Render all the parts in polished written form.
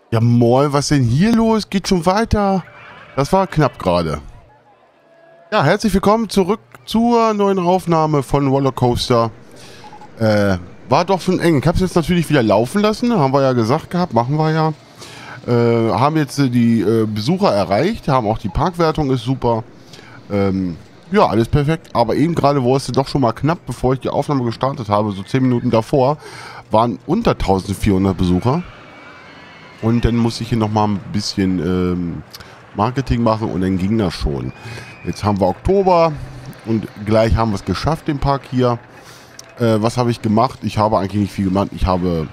Ja, moin, was denn hier los? Geht schon weiter. Das war knapp gerade. Ja, herzlich willkommen zurück zur neuen Aufnahme von Rollercoaster. War doch schon eng. Ich habe es jetzt natürlich wieder laufen lassen. Haben wir ja gesagt gehabt, machen wir ja. Haben jetzt die Besucher erreicht, haben auch die Parkwertung ist super. Ja, alles perfekt. Aber eben gerade war es doch schon mal knapp, bevor ich die Aufnahme gestartet habe, so 10 Minuten davor, waren unter 1400 Besucher. Und dann musste ich hier nochmal ein bisschen Marketing machen und dann ging das schon. Jetzt haben wir Oktober und gleich haben wir es geschafft, den Park hier. Was habe ich gemacht? Ich habe eigentlich nicht viel gemacht. Ich habe...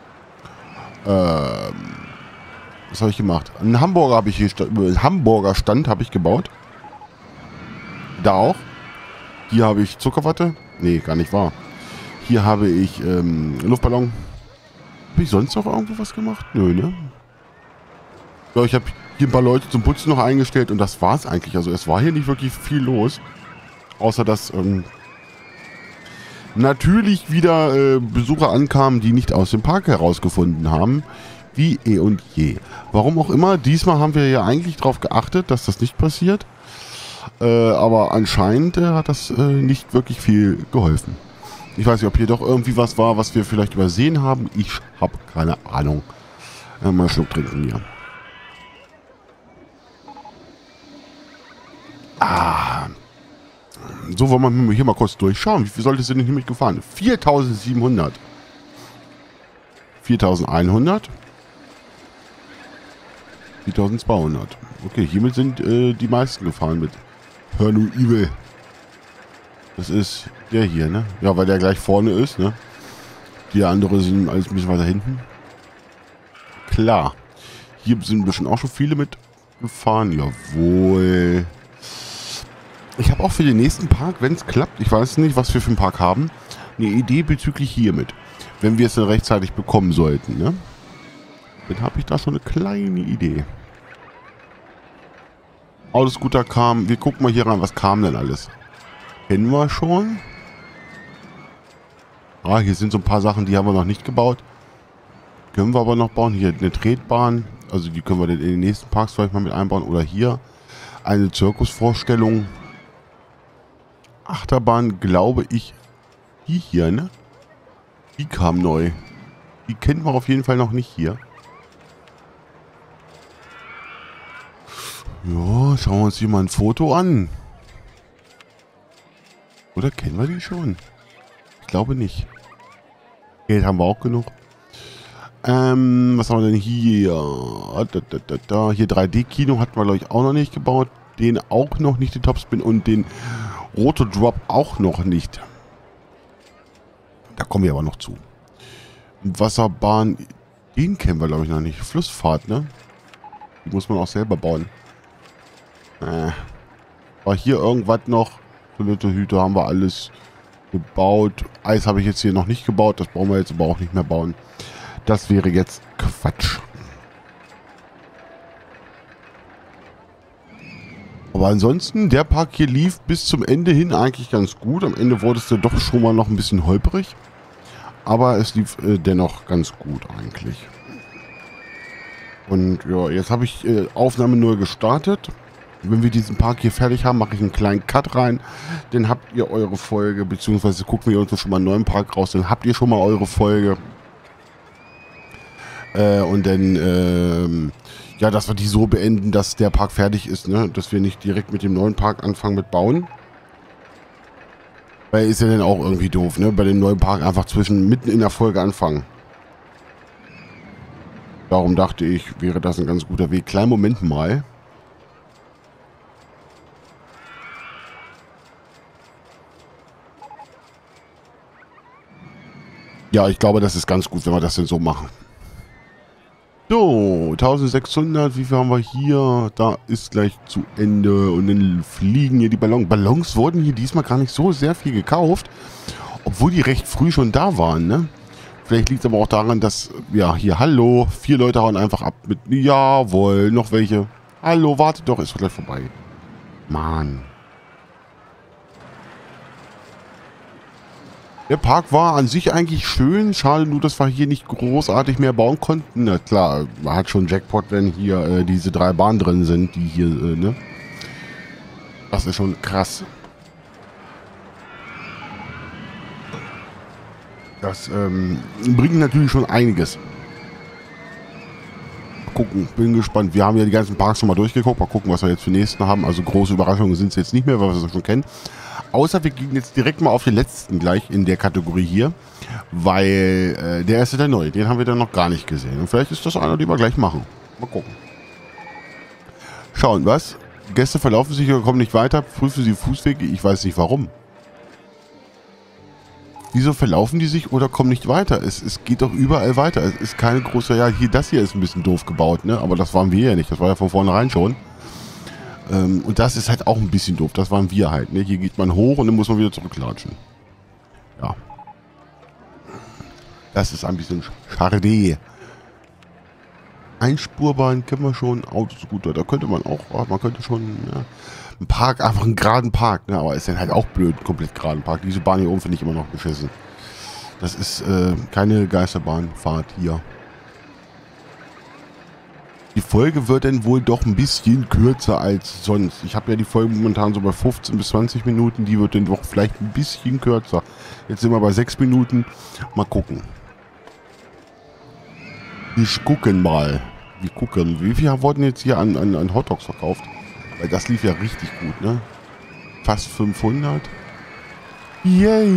was habe ich gemacht? Einen Hamburger habe ich hier... Einen Hamburger Stand habe ich gebaut. Da auch. Hier habe ich Zuckerwatte. Nee, gar nicht wahr. Hier habe ich Luftballon. Habe ich sonst noch irgendwo was gemacht? Nö, ne? Ja, ich habe hier ein paar Leute zum Putzen noch eingestellt und das war's eigentlich. Also es war hier nicht wirklich viel los. Außer dass natürlich wieder Besucher ankamen, die nicht aus dem Park herausgefunden haben. Wie eh und je. Warum auch immer. Diesmal haben wir ja eigentlich darauf geachtet, dass das nicht passiert. Aber anscheinend hat das nicht wirklich viel geholfen. Ich weiß nicht, ob hier doch irgendwie was war, was wir vielleicht übersehen haben. Ich habe keine Ahnung. Mal einen Schluck trinken hier. So, wollen wir hier mal kurz durchschauen. Wie viel sollte es denn nämlich gefahren? 4700. 4100. 4200. Okay, hiermit sind die meisten gefahren mit Hörnu Evil. Das ist der hier, ne? Ja, weil der gleich vorne ist, ne? Die andere sind alles ein bisschen weiter hinten. Klar. Hier sind bestimmt auch schon viele mitgefahren. Jawohl. Ich habe auch für den nächsten Park, wenn es klappt, ich weiß nicht, was wir für einen Park haben, eine Idee bezüglich hiermit. Wenn wir es dann rechtzeitig bekommen sollten, ne? Dann habe ich da schon eine kleine Idee. Autoscooter kam. Wir gucken mal hier rein, was kam denn alles? Kennen wir schon. Ah, hier sind so ein paar Sachen, die haben wir noch nicht gebaut. Können wir aber noch bauen. Hier eine Tretbahn. Also die können wir dann in den nächsten Parks vielleicht mal mit einbauen. Oder hier eine Zirkusvorstellung. Achterbahn, glaube ich. Die hier, ne? Die kam neu. Die kennen wir auf jeden Fall noch nicht hier. Ja, schauen wir uns hier mal ein Foto an. Oder kennen wir die schon? Ich glaube nicht. Geld haben wir auch genug. Was haben wir denn hier? Hier 3D-Kino hatten wir, glaube ich, auch noch nicht gebaut. Den auch noch nicht, den Topspin. Und den Roto Drop auch noch nicht. Da kommen wir aber noch zu. Wasserbahn, den kennen wir, glaube ich, noch nicht. Flussfahrt, ne? Die muss man auch selber bauen. War hier irgendwas noch? Toilettehüte haben wir alles gebaut. Eis habe ich jetzt hier noch nicht gebaut. Das brauchen wir jetzt aber auch nicht mehr bauen. Das wäre jetzt Quatsch. Aber ansonsten, der Park hier lief bis zum Ende hin eigentlich ganz gut. Am Ende wurde es dann doch schon mal noch ein bisschen holprig. Aber es lief dennoch ganz gut eigentlich. Und ja, jetzt habe ich Aufnahme neu gestartet. Wenn wir diesen Park hier fertig haben, mache ich einen kleinen Cut rein. Dann habt ihr eure Folge, beziehungsweise gucken wir uns schon mal einen neuen Park raus. Dann habt ihr schon mal eure Folge. Und dann, ja, dass wir die so beenden, dass der Park fertig ist, ne? Dass wir nicht direkt mit dem neuen Park anfangen mit Bauen. Weil ist ja dann auch irgendwie doof, ne? Bei dem neuen Park einfach mitten in der Folge anfangen. Darum dachte ich, wäre das ein ganz guter Weg. Kleinen Moment mal. Ja, ich glaube, das ist ganz gut, wenn wir das denn so machen. So, 1600, wie viel haben wir hier? Da ist gleich zu Ende und dann fliegen hier die Ballons. Ballons wurden hier diesmal gar nicht so sehr viel gekauft, obwohl die recht früh schon da waren, ne? Vielleicht liegt es aber auch daran, dass, ja, hier, hallo, 4 Leute hauen einfach ab mit, jawohl, noch welche. Hallo, wartet doch, ist gleich vorbei. Mann. Der Park war an sich eigentlich schön. Schade nur, dass wir hier nicht großartig mehr bauen konnten. Na klar, man hat schon Jackpot, wenn hier diese 3 Bahnen drin sind, die hier, ne? Das ist schon krass. Das bringt natürlich schon einiges. Mal gucken, bin gespannt. Wir haben ja die ganzen Parks schon mal durchgeguckt. Mal gucken, was wir jetzt für nächsten haben. Also große Überraschungen sind es jetzt nicht mehr, weil wir es schon kennen. Außer wir gehen jetzt direkt mal auf den letzten gleich in der Kategorie hier. Weil der erste, der neue, den haben wir dann noch gar nicht gesehen. Und vielleicht ist das einer, den wir gleich machen. Mal gucken. Schauen, was? Gäste verlaufen sich oder kommen nicht weiter. Prüfen Sie Fußwege. Ich weiß nicht warum. Wieso verlaufen die sich oder kommen nicht weiter? Es geht doch überall weiter. Es ist keine große... Ja, hier, das hier ist ein bisschen doof gebaut, ne? Aber das waren wir ja nicht. Das war ja von vornherein schon. Und das ist halt auch ein bisschen doof. Das waren wir halt, ne? Hier geht man hoch und dann muss man wieder zurücklatschen. Ja. Das ist ein bisschen schade. Einspurbahn kennen wir schon. Autoscooter, da könnte man auch... Man könnte schon... Ja, ein Park, einfach einen geraden Park, ne? Aber ist dann halt auch blöd, komplett geraden Park. Diese Bahn hier oben finde ich immer noch beschissen. Das ist keine Geisterbahnfahrt hier. Die Folge wird dann wohl doch ein bisschen kürzer als sonst. Ich habe ja die Folge momentan so bei 15 bis 20 Minuten. Die wird dann doch vielleicht ein bisschen kürzer. Jetzt sind wir bei 6 Minuten. Mal gucken. Wir gucken mal. Wir gucken. Wie viel wurden jetzt hier an Hotdogs verkauft? Weil das lief ja richtig gut, ne? Fast 500. Yay!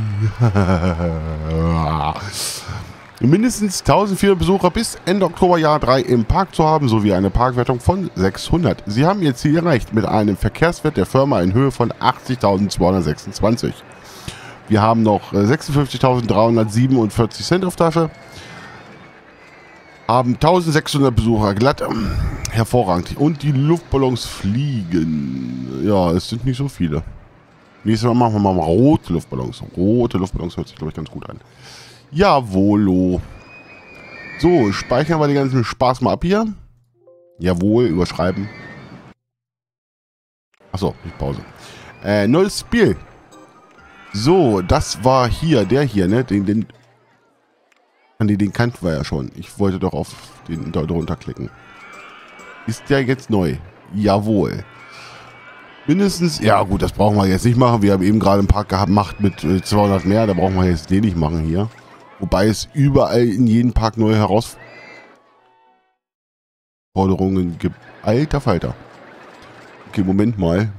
Mindestens 1400 Besucher bis Ende Oktober Jahr 3 im Park zu haben, sowie eine Parkwertung von 600. Sie haben ihr Ziel erreicht mit einem Verkehrswert der Firma in Höhe von 80.226. Wir haben noch 56.347 Cent auf Tasche. Haben 1600 Besucher, glatt, hervorragend. Und die Luftballons fliegen. Ja, es sind nicht so viele. Nächstes Mal machen wir mal rote Luftballons. Rote Luftballons hört sich, glaube ich, ganz gut an. Jawolo. So, speichern wir den ganzen Spaß mal ab hier. Jawohl, überschreiben. Achso, nicht Pause. Neues Spiel. So, das war hier, der hier, ne? Den kannten wir ja schon. Ich wollte doch auf den da drunter klicken. Ist der jetzt neu? Jawohl. Mindestens, ja gut, das brauchen wir jetzt nicht machen. Wir haben eben gerade einen Park gemacht mit 200 mehr. Da brauchen wir jetzt den nicht machen hier. Wobei es überall in jedem Park neue Herausforderungen gibt. Alter Falter. Okay, Moment mal.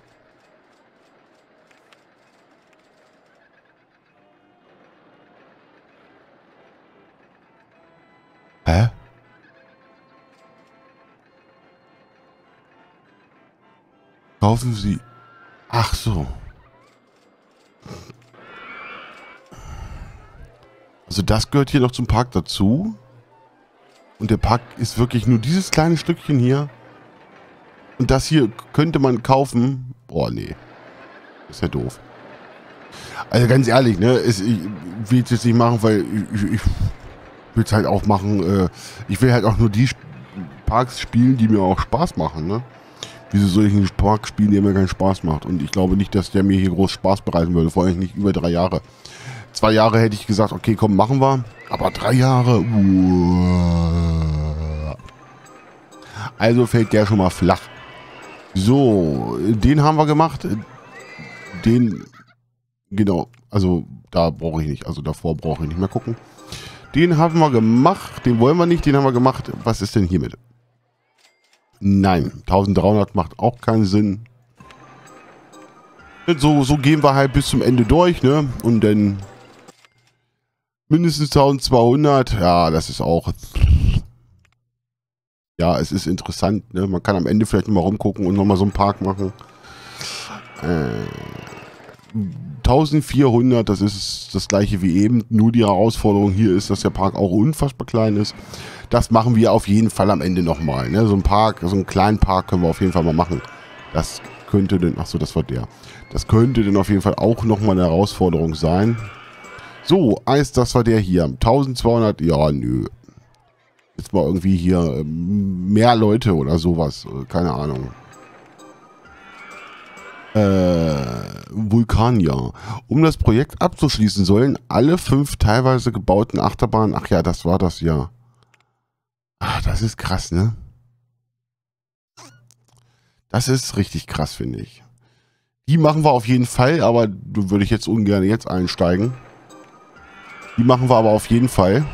Hä? Kaufen Sie... Ach so. Also das gehört hier noch zum Park dazu. Und der Park ist wirklich nur dieses kleine Stückchen hier. Und das hier könnte man kaufen. Boah, nee. Ist ja doof. Also ganz ehrlich, ne? Ich will es jetzt nicht machen, weil ich will es halt auch machen. Ich will halt auch nur die Parks spielen, die mir auch Spaß machen, ne? Wieso soll ich einen Park spielen, der mir keinen Spaß macht? Und ich glaube nicht, dass der mir hier groß Spaß bereiten würde. Vor allem nicht über 3 Jahre. 2 Jahre hätte ich gesagt, okay, komm, machen wir. Aber 3 Jahre, also fällt der schon mal flach. So, den haben wir gemacht. Den, genau, also da brauche ich nicht. Also davor brauche ich nicht mehr gucken. Den haben wir gemacht. Den wollen wir nicht, den haben wir gemacht. Was ist denn hiermit? Nein, 1300 macht auch keinen Sinn. So gehen wir halt bis zum Ende durch, ne? Und dann mindestens 1200. Ja, das ist auch... Ja, es ist interessant, ne? Man kann am Ende vielleicht nochmal rumgucken und nochmal so einen Park machen. 1400, das ist das gleiche wie eben. Nur die Herausforderung hier ist, dass der Park auch unfassbar klein ist. Das machen wir auf jeden Fall am Ende nochmal. Ne? So ein Park, so einen kleinen Park können wir auf jeden Fall mal machen. Das könnte denn, achso, das war der. Das könnte dann auf jeden Fall auch nochmal eine Herausforderung sein. So, das war der hier. 1200, ja, nö. Jetzt mal irgendwie hier mehr Leute oder sowas. Keine Ahnung. Vulkania. Um das Projekt abzuschließen, sollen alle 5 teilweise gebauten Achterbahnen... Ach ja, das war das ja. Ach, das ist krass, ne? Das ist richtig krass, finde ich. Die machen wir auf jeden Fall, aber da würde ich jetzt ungern jetzt einsteigen. Die machen wir aber auf jeden Fall.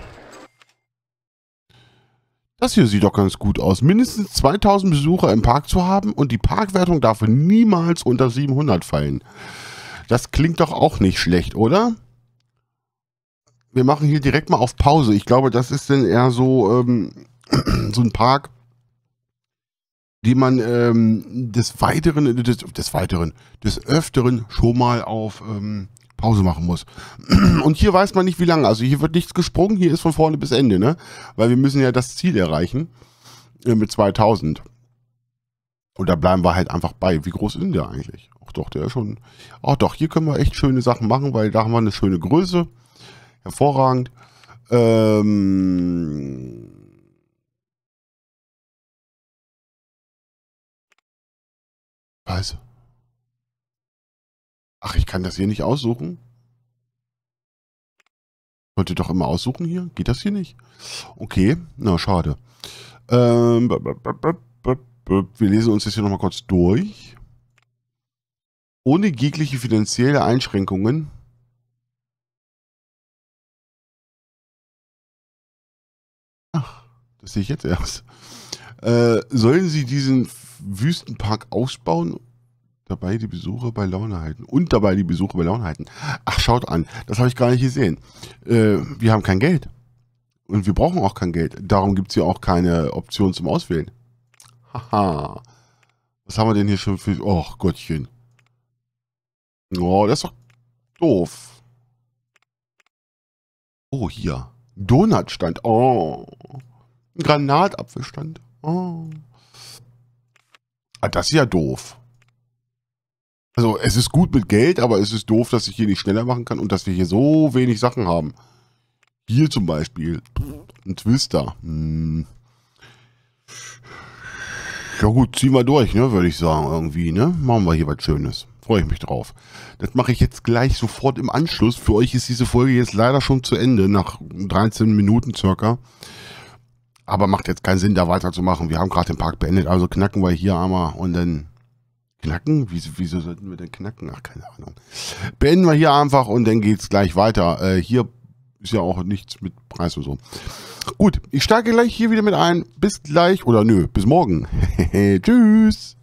Das hier sieht doch ganz gut aus. Mindestens 2000 Besucher im Park zu haben und die Parkwertung darf niemals unter 700 fallen. Das klingt doch auch nicht schlecht, oder? Wir machen hier direkt mal auf Pause. Ich glaube, das ist dann eher so, so ein Park, die man des Öfteren schon mal auf Pause machen muss. Und hier weiß man nicht, wie lange. Also hier wird nichts gesprungen, hier ist von vorne bis Ende, ne? Weil wir müssen ja das Ziel erreichen mit 2000. Und da bleiben wir halt einfach bei. Wie groß ist denn der eigentlich? Ach doch, der ist schon... Ach doch, hier können wir echt schöne Sachen machen, weil da haben wir eine schöne Größe. Hervorragend. Was? Ach, ich kann das hier nicht aussuchen? Wollt ihr doch immer aussuchen hier? Geht das hier nicht? Okay, na schade. Wir lesen uns das hier nochmal kurz durch. Ohne jegliche finanzielle Einschränkungen. Ach, das sehe ich jetzt erst. Sollen Sie diesen Wüstenpark ausbauen? Dabei die Besucher bei Laune halten. Und dabei die Besucher bei Laune halten. Ach, schaut an. Das habe ich gar nicht gesehen. Wir haben kein Geld. Und wir brauchen auch kein Geld. Darum gibt es hier auch keine Option zum Auswählen. Haha. Was haben wir denn hier schon für... Oh, Gottchen. Oh, das ist doch doof. Oh, hier. Donutstand. Oh. Granatapfelstand. Oh. Ah, das ist ja doof. Also, es ist gut mit Geld, aber es ist doof, dass ich hier nicht schneller machen kann und dass wir hier so wenig Sachen haben. Hier zum Beispiel. Ein Twister. Ja gut, ziehen wir durch, ne, würde ich sagen, irgendwie, ne? Machen wir hier was Schönes. Freue ich mich drauf. Das mache ich jetzt gleich sofort im Anschluss. Für euch ist diese Folge jetzt leider schon zu Ende, nach 13 Minuten circa. Aber macht jetzt keinen Sinn, da weiterzumachen. Wir haben gerade den Park beendet, also knacken wir hier einmal und dann... Knacken? Wieso sollten wir denn knacken? Ach, keine Ahnung. Beenden wir hier einfach und dann geht's gleich weiter. Hier ist ja auch nichts mit Preis und so. Gut, ich steige gleich hier wieder mit ein. Bis gleich, oder nö, bis morgen. Tschüss.